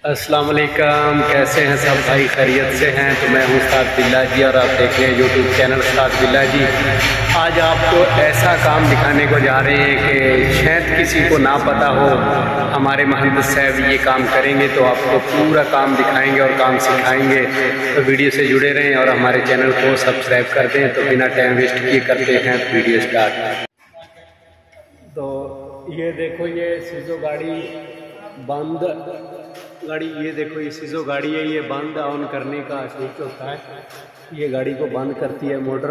अस्सलाम वालेकुम, कैसे हैं सब भाई? खैरियत से हैं? तो मैं हूँ उस्ताद बिल्ला जी और आप देख रहे हैं यूट्यूब चैनल उस्ताद बिल्ला जी। आज आपको ऐसा काम दिखाने को जा रहे हैं कि शायद किसी को ना पता हो, हमारे महंत साहब ये काम करेंगे तो आपको पूरा काम दिखाएंगे और काम सिखाएंगे। तो वीडियो से जुड़े रहें और हमारे चैनल को सब्सक्राइब कर दें। तो बिना टाइम वेस्ट किए करते हैं वीडियो स्टार्ट। तो ये देखो, ये सीजो गाड़ी बंद गाड़ी, ये देखो ये सीजो गाड़ी है, ये बंद ऑन करने का स्विच होता है। ये गाड़ी को बंद करती है मोटर।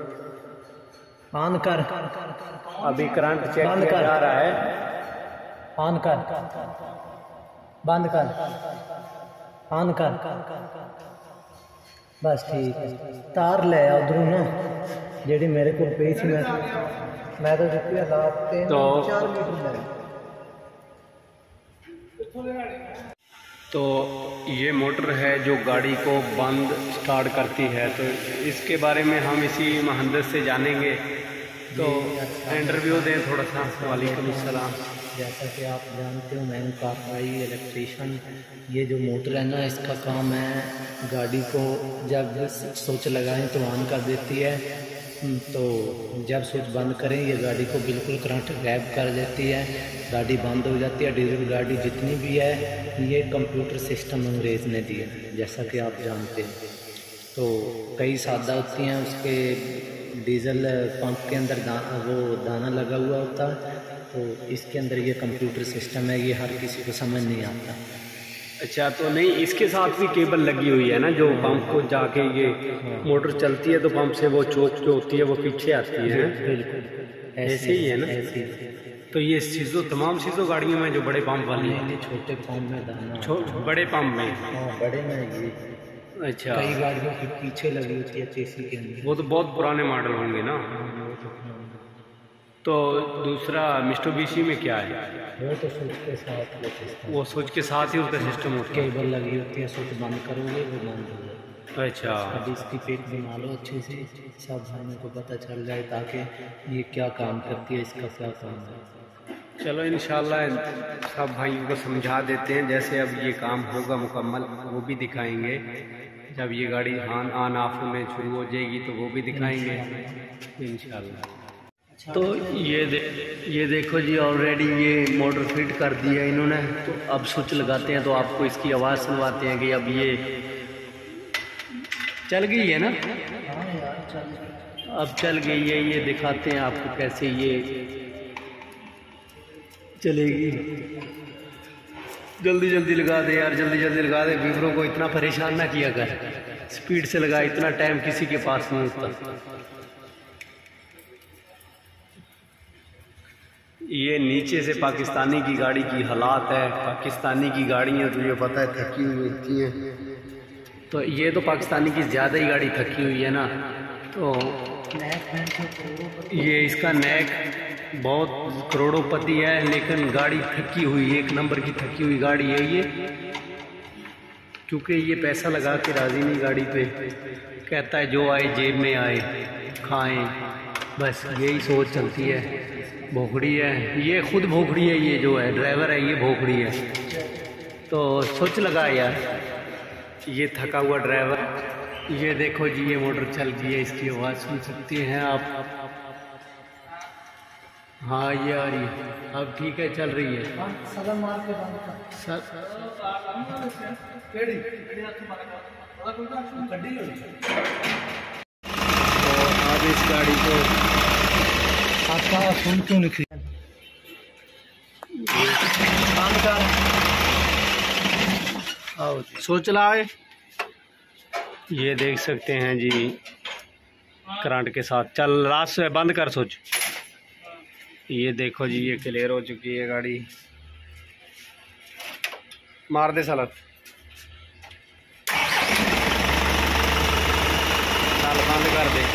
ऑन कर, अभी करंट चेक किया जा रहा है। ऑन कर, बंद कर, ऑन कर, बस ठीक है। तार ले उधरों ना जी मेरे को पे सी, मैं तो जितनी हालात 3-4 मीटर तो ये मोटर है जो गाड़ी को बंद स्टार्ट करती है। तो इसके बारे में हम इसी मुहंदिस से जानेंगे। तो इंटरव्यू दें थोड़ा सा। वालेकुम अस्सलाम। जैसा कि आप जानते हो, मैं कारवाई इलेक्ट्रीशियन। ये जो मोटर है ना, इसका काम है गाड़ी को जब स्विच लगाएं तो ऑन कर देती है, तो जब स्विच बंद करें ये गाड़ी को बिल्कुल करंट गैप कर देती है, गाड़ी बंद हो जाती है। डीजल गाड़ी जितनी भी है ये कंप्यूटर सिस्टम अंग्रेज़ ने दिया, जैसा कि आप जानते हैं। तो कई सादा होती हैं, उसके डीजल पंप के अंदर वो दाना लगा हुआ होता है। तो इसके अंदर ये कंप्यूटर सिस्टम है, ये हर किसी को समझ नहीं आता। अच्छा, तो नहीं इसके साथ भी केबल लगी हुई है ना, जो पंप को जाके ये मोटर चलती है तो पंप से वो चोक जो होती है वो पीछे आती है। बिल्कुल ऐसे ही है ना। तो ये सीजो तमाम सीजो गाड़ियों में जो बड़े पंप वाली है, छोटे पंप में दाना, बड़े पंप में। हाँ, बड़े में ये। अच्छा, कई गाड़ियों के पीछे लगी होती है चेसी के अंदर। वो तो बहुत पुराने मॉडल होंगे ना। तो दूसरा मिस्टुबिशी में क्या है? वो तो स्विच के साथ, वो स्विच के साथ ही उसका सिस्टम होता है। केबल लगी होती है, स्विच बंद करोगे वो बंद हो जाएगा। अच्छा, अभी इसकी पेक बना लो अच्छे से, सब भाइयों को पता चल जाए ताकि ये क्या काम करती है, इसका क्या काम है। चलो इंशाल्लाह सब भाइयों को समझा देते हैं। जैसे अब ये काम होगा मुकम्मल वो भी दिखाएंगे। जब ये गाड़ी ऑन ऑफ में शुरू हो जाएगी तो वो भी दिखाएंगे इंशाल्लाह। तो ये देखो जी, ऑलरेडी ये मोटर फिट कर दी है इन्होंने। तो अब स्विच लगाते हैं तो आपको इसकी आवाज़ सुनवाते हैं कि अब ये चल गई है ना। अब चल गई है, ये दिखाते हैं आपको कैसे ये चलेगी। जल्दी जल्दी लगा दे यार, जल्दी जल्दी लगा दे। व्यूअरों को इतना परेशान ना किया कर, स्पीड से लगा, इतना टाइम किसी के पास नहीं होता। ये नीचे से पाकिस्तानी की गाड़ी की हालात है। पाकिस्तानी की गाड़ियाँ तो ये पता है थकी हुई होती हैं। तो ये तो पाकिस्तानी की ज़्यादा ही गाड़ी थकी हुई है ना। तो ये इसका नेक बहुत करोड़ोंपति है, लेकिन गाड़ी थकी हुई, एक नंबर की थकी हुई गाड़ी है ये। क्योंकि ये पैसा लगा के राज़ी नहीं गाड़ी पे, कहता है जो आए जेब में आए खाएं, बस यही सोच चलती है। भोखड़ी है ये, खुद भोखड़ी है। ये जो है ड्राइवर है ये भोखड़ी है। तो सोच लगा यार, ये थका हुआ ड्राइवर। ये देखो जी, ये मोटर चल गई है, इसकी आवाज़ सुन सकते हैं आप। हाँ ये आ रही है, अब ठीक है, चल रही है। तो अब इस गाड़ी को आपका सुन क्यों निकली? सोच लाए। ये देख सकते हैं जी, करंट के साथ चल। लास्ट से बंद कर सोच। ये देखो जी, ये क्लियर हो चुकी है गाड़ी। मार दे साला, चल बंद कर दे।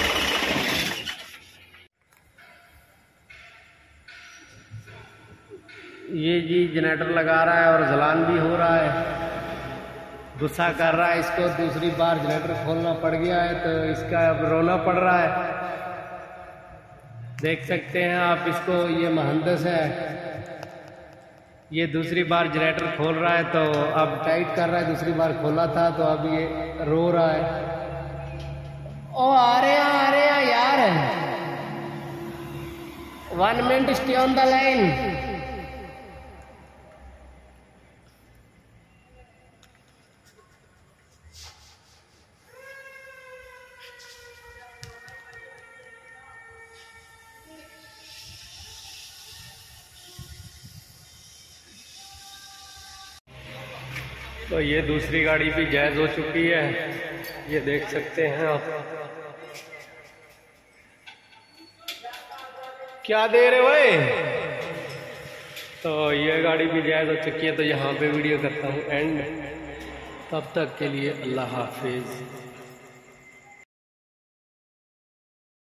ये जी जनरेटर लगा रहा है और जलान भी हो रहा है। गुस्सा कर रहा है इसको, दूसरी बार जनरेटर खोलना पड़ गया है तो इसका अब रोना पड़ रहा है। देख सकते हैं आप इसको, ये मुहंदिस है। ये दूसरी बार जनरेटर खोल रहा है, तो अब टाइट कर रहा है। दूसरी बार खोला था तो अब ये रो रहा है। ओ आ रहे हैं यार, 1 minute stay on the line. तो ये दूसरी गाड़ी भी जायज़ हो चुकी है, ये देख सकते हैं आप। क्या दे रहे भाई? तो ये गाड़ी भी जायज़ हो चुकी है। तो यहाँ पे वीडियो करता हूँ एंड। तब तक के लिए अल्लाह हाफिज़।